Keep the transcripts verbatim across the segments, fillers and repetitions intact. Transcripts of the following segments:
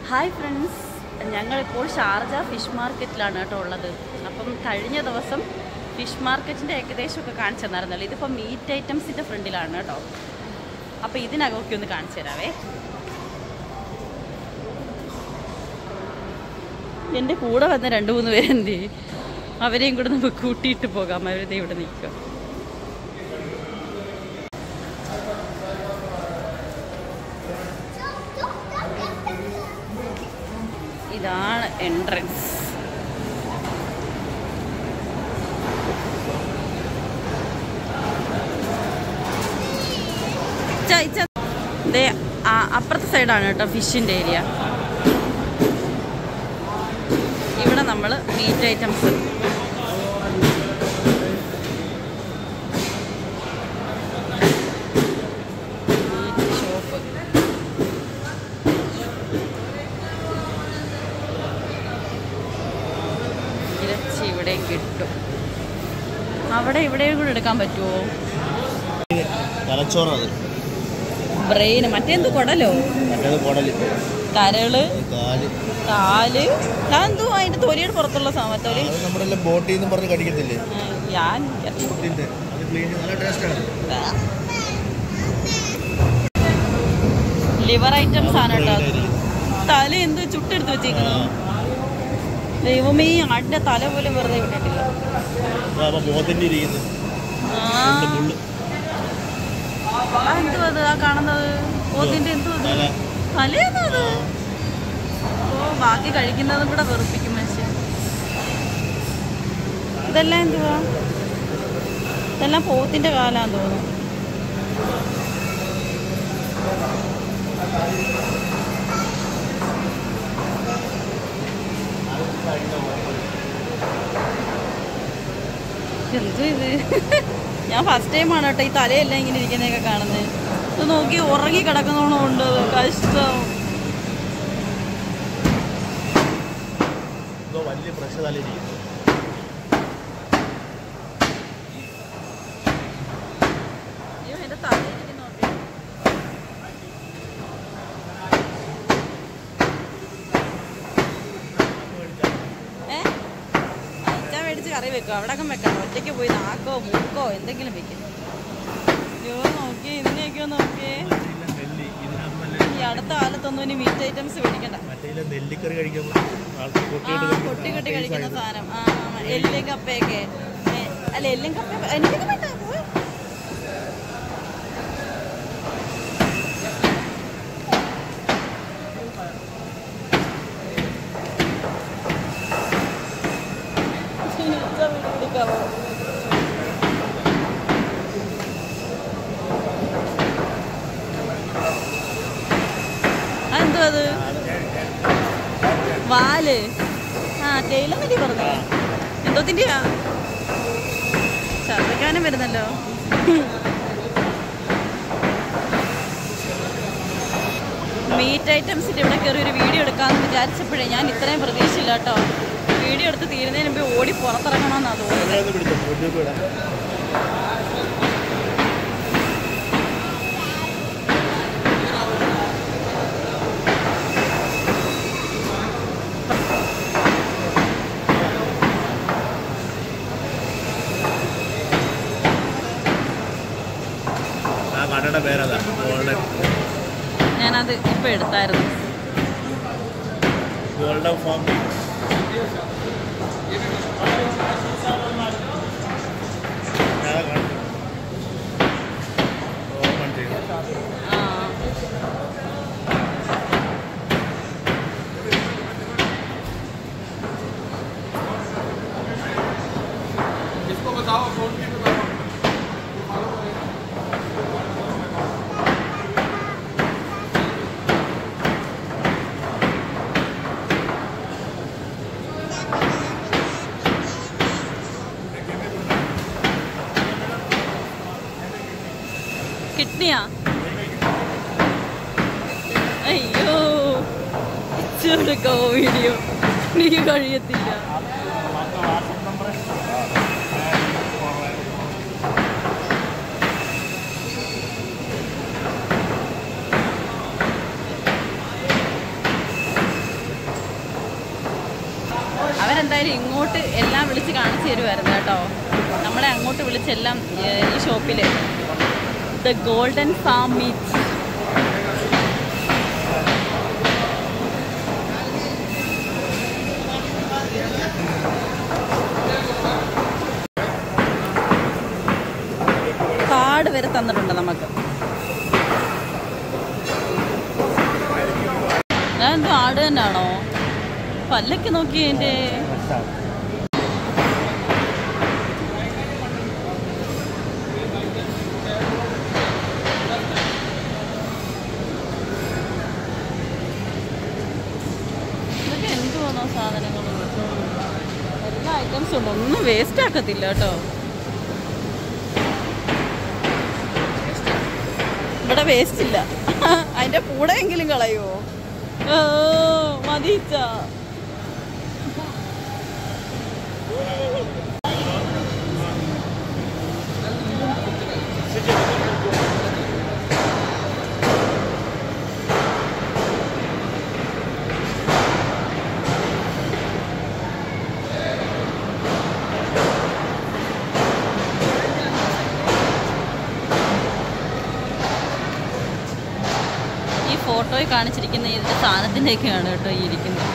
Hi friends, ഞങ്ങളിപ്പോൾ Sharjah fish മാർക്കറ്റിലാണ് കേട്ടോ ഉള്ളത്. അപ്പം കഴിഞ്ഞ ദിവസം ഫിഷ് മാർക്കറ്റിൻ്റെ ഏകദേശമൊക്കെ കാണിച്ചു തന്നായിരുന്നല്ലോ. ഇതിപ്പോൾ മീറ്റ് ഐറ്റംസിൻ്റെ ഫ്രണ്ടിലാണ് കേട്ടോ. അപ്പോൾ ഇതിനകമൊക്കെ ഒന്ന് കാണിച്ചു തരാവേ. എൻ്റെ കൂടെ വന്ന രണ്ട് മൂന്ന് പേരെന്ത് അവരെയും കൂടെ നമുക്ക് കൂട്ടിയിട്ട് പോകാം. അവരുടെ ഇവിടെ നിൽക്കും. ഇതാണ് എൻട്രൻസ്. അപ്പുറത്തെ സൈഡാണ് കേട്ടോ ഫിഷിൻ്റെ ഏരിയ. ഇവിടെ നമ്മൾ മീറ്റ് ഐറ്റംസ് ഷോപ്പ്. ഇറച്ചി ഇവിടെയും കിട്ടും. അവിടെ ഇവിടെയും കൂടെ എടുക്കാൻ പറ്റുമോ? ബ്രെയിന് മറ്റേന്ത് കുടലോ കരള് കാല് എന്തോ അതിന്റെ തൊലിയുടെ പുറത്തുള്ള സാധനം. തൊലി ഞാൻ ലിവർ ഐറ്റംസ് ആണ് കേട്ടോ. തല എന്ത് ചുട്ടെടുത്ത് വെച്ചേക്കുന്നു. ദൈവമേ, ആടിന്റെ തല പോലും വെറുതെ വിട്ടിട്ടില്ല. എന്തുവാ അത് ആ കാണുന്നത്? പോത്തിന്റെ എന്തുവാ തലയാണോ അത്? ഓ, ബാക്കി കഴിക്കുന്നതും കൂടെ വെറുപ്പിക്കും മനുഷ്യൻ. ഇതെല്ലാം എന്തുവാ? ഇതെല്ലാം പോത്തിന്റെ കാലാന്ന് തോന്നുന്നു. എന്തോ ഇത്, ഞാൻ ഫസ്റ്റ് ടൈമാണ് കേട്ടോ ഈ തലയെല്ലാം ഇങ്ങനെ ഇരിക്കുന്നതൊക്കെ കാണുന്നത്. ഇത് നോക്കി ഉറങ്ങി കിടക്കുന്നോണമുണ്ട്. കഷ്ടം. എന്റെ തല ഇരിക്കുന്നോട്ടെ. ഏ അയച്ചാൻ മേടിച്ച് കറി വെക്കും. അവിടെയൊക്കെ വെക്കണം. ഒറ്റയ്ക്ക് പോയി നാക്കോ മൂക്കോ എന്തെങ്കിലും വെക്കും. അയ്യോ, നോക്കിയേ ഇതിനെയൊക്കെ നോക്കിയേ. ഈ അടുത്ത കാലത്തൊന്നും ഇനി മീറ്റ് ഐറ്റംസ് മേടിക്കണ്ട. കൊട്ടി കൊട്ടി കഴിക്കുന്ന സാധനം. ആ, എല്ലും കപ്പയൊക്കെ. അല്ല, എല്ലും കപ്പ എനിക്കൊക്കെ വേണ്ട. എന്തോ അത് വാല്. ആ, തേയിലെന്നല്ലേ പറഞ്ഞു. എന്തോ തിന്റെയാ? ഛർദ്ദിക്കാനും വരുന്നല്ലോ. മീറ്റ് ഐറ്റംസിൻ്റെ ഇവിടെ കയറി ഒരു വീഡിയോ എടുക്കാമെന്ന് വിചാരിച്ചപ്പോഴേ ഞാൻ ഇത്രയും പ്രതീക്ഷയില്ല കേട്ടോ. വീഡിയോ എടുത്ത് തീരുന്നതിന് മുമ്പ് ഓടി പുറത്തിറങ്ങണമെന്നാണ് തോന്നുന്നത്. ഞാനത് ഇപ്പൊ എടുത്തായിരുന്നു. Golden farm. കിഡ്നിയാ? അയ്യോ, ചെറുക്കോ വീഡിയോ എനിക്ക് കഴിയത്തില്ല. അവരെന്തായാലും ഇങ്ങോട്ട് എല്ലാം വിളിച്ച് കാണിച്ചു തരുമായിരുന്നു കേട്ടോ. നമ്മളെ അങ്ങോട്ട് വിളിച്ചെല്ലാം ഈ ഷോപ്പിൽ the golden farm meat. Card വരെ തന്നിട്ടുണ്ട് നമുക്ക്. ഞാൻ എന്തോ ആട് തന്നെയാണോ? പല്ലൊക്കെ നോക്കി എൻ്റെ. ഇതൊക്കെ എന്ത് തോന്നോ സാധനങ്ങൾ? എല്ലാ ഐറ്റംസും ഉണ്ട്, ഒന്നും വേസ്റ്റ് ആക്കത്തില്ല കേട്ടോ. ഇവിടെ വേസ്റ്റ് ഇല്ല. അതിൻ്റെ കൂടെ എങ്കിലും കളയുമോ? മതിച്ച ഫോട്ടോയിൽ കാണിച്ചിരിക്കുന്ന ഇതിൻ്റെ സാധനത്തിൻ്റെയൊക്കെയാണ് കേട്ടോ ഈ ഇരിക്കുന്നത്.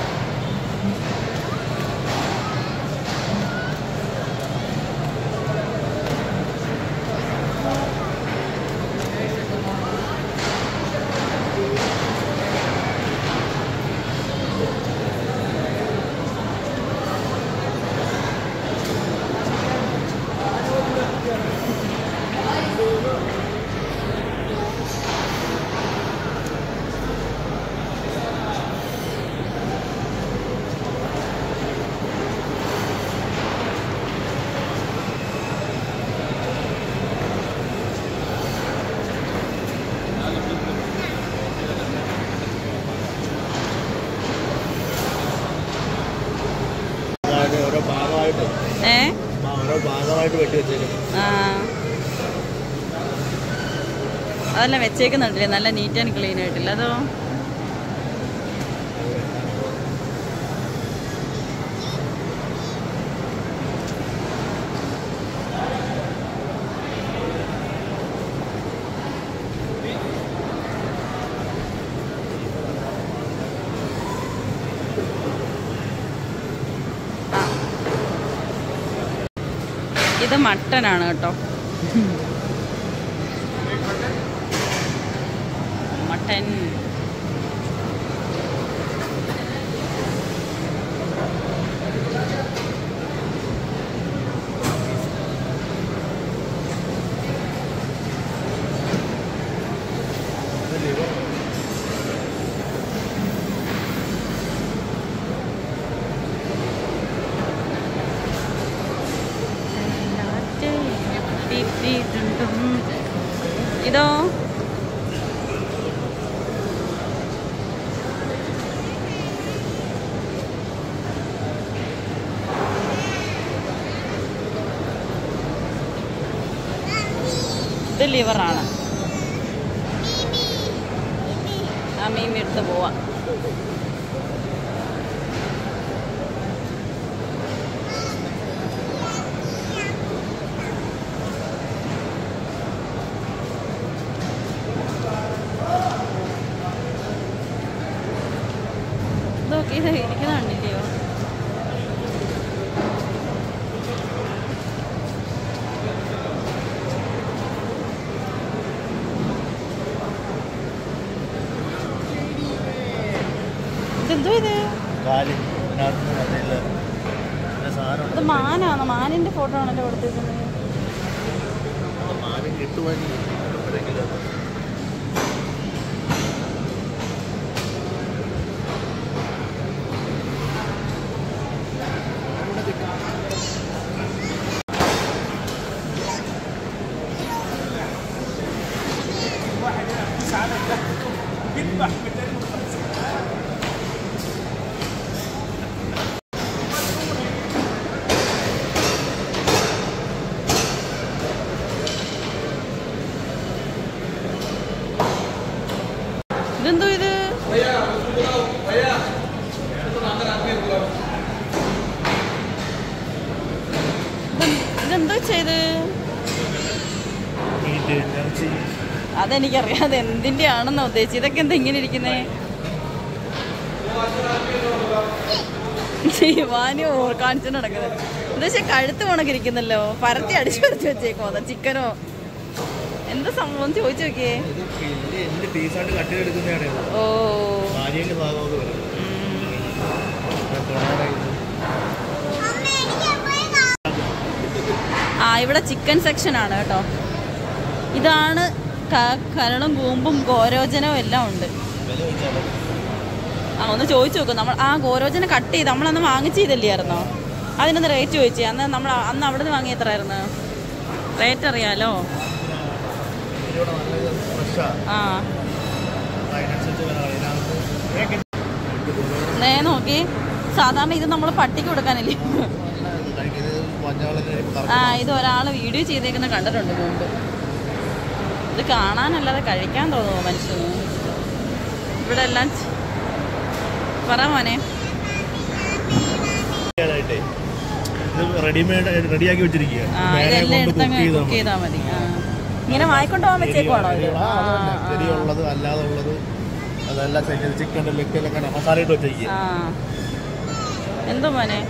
അതെല്ലാം വെച്ചേക്കുന്നുണ്ടല്ലേ, നല്ല നീറ്റ് ആൻഡ് ക്ലീൻ ആയിട്ടില്ല അതോ? ഇത് മട്ടനാണ് കേട്ടോ. മട്ടൻ ഇതോ ഇത് ലിവറാണ്. ആ മീൻ എടുത്ത് പോവാം. ഇതൊക്കെ ഇത് ഇരിക്കുന്നുണ്ടില്ലയോ? ഇതെന്തോ ഇത്? ഇത് മാനാണ്. മാനിന്റെ ഫോട്ടോ ആണല്ലോ കൊടുത്തിരിക്കുന്നത്. അതെനിക്കറിയാം, അത് എന്തിൻ്റെ ആണെന്നാ ഉദ്ദേശിച്ചത്. ഇതൊക്കെ എന്താ ഇങ്ങനെ ഇരിക്കുന്നേ? വാനു കാണിച്ചു നടക്കുന്നത് എന്താ കഴുത്ത് കണക്കിരിക്കുന്നല്ലോ, പരത്തി അടിച്ചു പരത്തി വെച്ചേക്കോ അതാ ചിക്കനോ എന്താ സംഭവം ചോദിച്ചു നോക്കിയേ. ഓ ആ ഇവിടെ ചിക്കൻ സെക്ഷൻ ആണ് കേട്ടോ. ഇതാണ് കരളും കൂമ്പും ഗോരോചനവും എല്ലാം ഉണ്ട്. ആ ഒന്ന് ചോദിച്ചു നോക്കും. നമ്മൾ ആ ഗോരോചന കട്ട് ചെയ്ത് നമ്മളന്ന് വാങ്ങിച്ചതല്ലായിരുന്നോ? അതിനൊന്ന് റേറ്റ് ചോദിച്ചേ. അന്ന് നമ്മൾ അന്ന് അവിടെ നിന്ന് വാങ്ങിയ എത്രയായിരുന്നു റേറ്റ് അറിയാലോ? ആ നേ നോക്കി. സാധാരണ ഇത് നമ്മൾ പട്ടിക്ക് കൊടുക്കാനല്ലേ? ആ ഇത് ഒരാൾ വീഡിയോ ചെയ്തേക്കുന്ന കണ്ടിട്ടുണ്ട് മുമ്പ്. ഇത് കാണാനല്ലാതെ കഴിക്കാൻ തോന്നുമോ മനുഷ്യന്? ഇവിടെ എല്ലാം പറ മോനെ. റെഡിയാക്കി വെച്ചിരിക്കുക. ഇതെല്ലാം എടുത്തങ്ങ് കുക്ക് ചെയ്താൽ മതി. ഇങ്ങനെ വായിക്കൊണ്ട് പോകാൻ വെച്ചേക്കുവാണോ? ഉള്ളത് അല്ലാതെ ഉള്ളത് അതെല്ലാം ചിക്കൻ്റെ ലെക്കിലൊക്കെ മസാല ഇട്ട് വെച്ചേക്കുക. എന്തോ മോനെ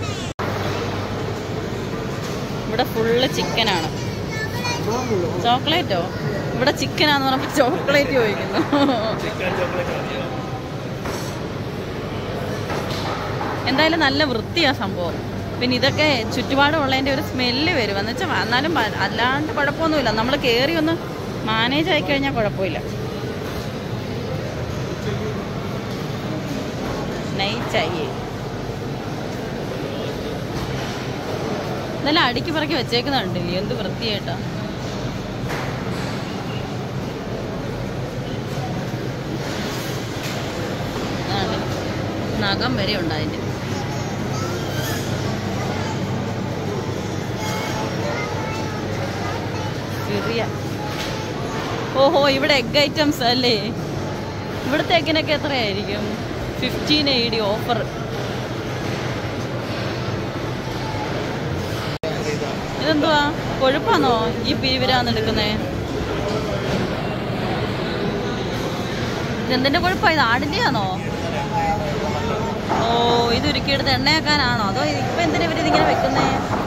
ഇവിടെ ഫുള്ള് ചിക്കനാണ്. ചോക്ലേറ്റോ? ഇവിടെ ചിക്കനാന്ന് പറഞ്ഞപ്പോൾ ചോക്ലേറ്റ് ചോദിക്കുന്നു. എന്തായാലും നല്ല വൃത്തിയാ സംഭവം. പിന്നെ ഇതൊക്കെ ചുറ്റുപാടുള്ളതിൻ്റെ ഒരു സ്മെല്ല് വരും എന്ന് വെച്ചാൽ. എന്നാലും അല്ലാണ്ട് കുഴപ്പമൊന്നുമില്ല. നമ്മൾ കയറി ഒന്ന് മാനേജ് ആയിക്കഴിഞ്ഞാൽ കുഴപ്പമില്ല. നൈറ്റായി ഇതെല്ലാം അടുക്കി പറക്കി വെച്ചേക്കുന്നുണ്ടല്ലേ? എന്ത് വൃത്തിയായിട്ടാ. നഖം വരെ ഉണ്ട് അതിൻ്റെ. ചെറിയ ഓഹോ ഇവിടെ എഗ് ഐറ്റംസ് അല്ലേ? ഇവിടുത്തെ എഗ്ഗിനൊക്കെ എത്രയായിരിക്കും? Fifteen A D offer. ഇതെന്തുവാ കൊഴുപ്പാന്നോ ഈ പിരിവിരാന്ന് എടുക്കുന്നേ? ഇതെന്തിൻ്റെ കൊഴുപ്പാ? ഇത് ആടിൻ്റെയാണോ? ഓ ഇത് ഉരുക്കിയെടുത്ത് എണ്ണയാക്കാനാണോ? അതോ ഇപ്പം എന്തിനാ ഇവരിതിങ്ങനെ വെക്കുന്നേ?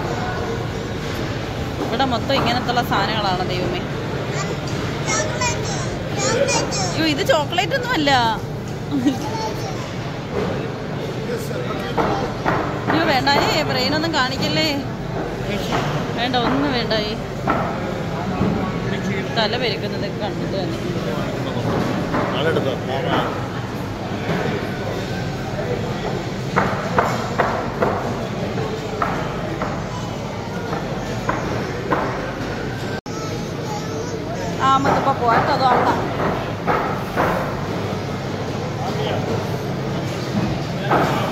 ഇവിടെ മൊത്തം ഇങ്ങനത്തുള്ള സാധനങ്ങളാണ്. ദൈവമേ, അയ്യോ ഇത് ചോക്ലേറ്റ് ഒന്നും അല്ല. അയ്യോ വേണ്ടായേ, ബ്രെയിനൊന്നും കാണിക്കല്ലേ. വേണ്ട ഒന്നും വേണ്ടായേ. തല പെരുക്കുന്നതൊക്കെ കണ്ടിട്ട് തന്നെ. ആ മതിപ്പോൾ പോയിട്ട് അതോ അവിടെ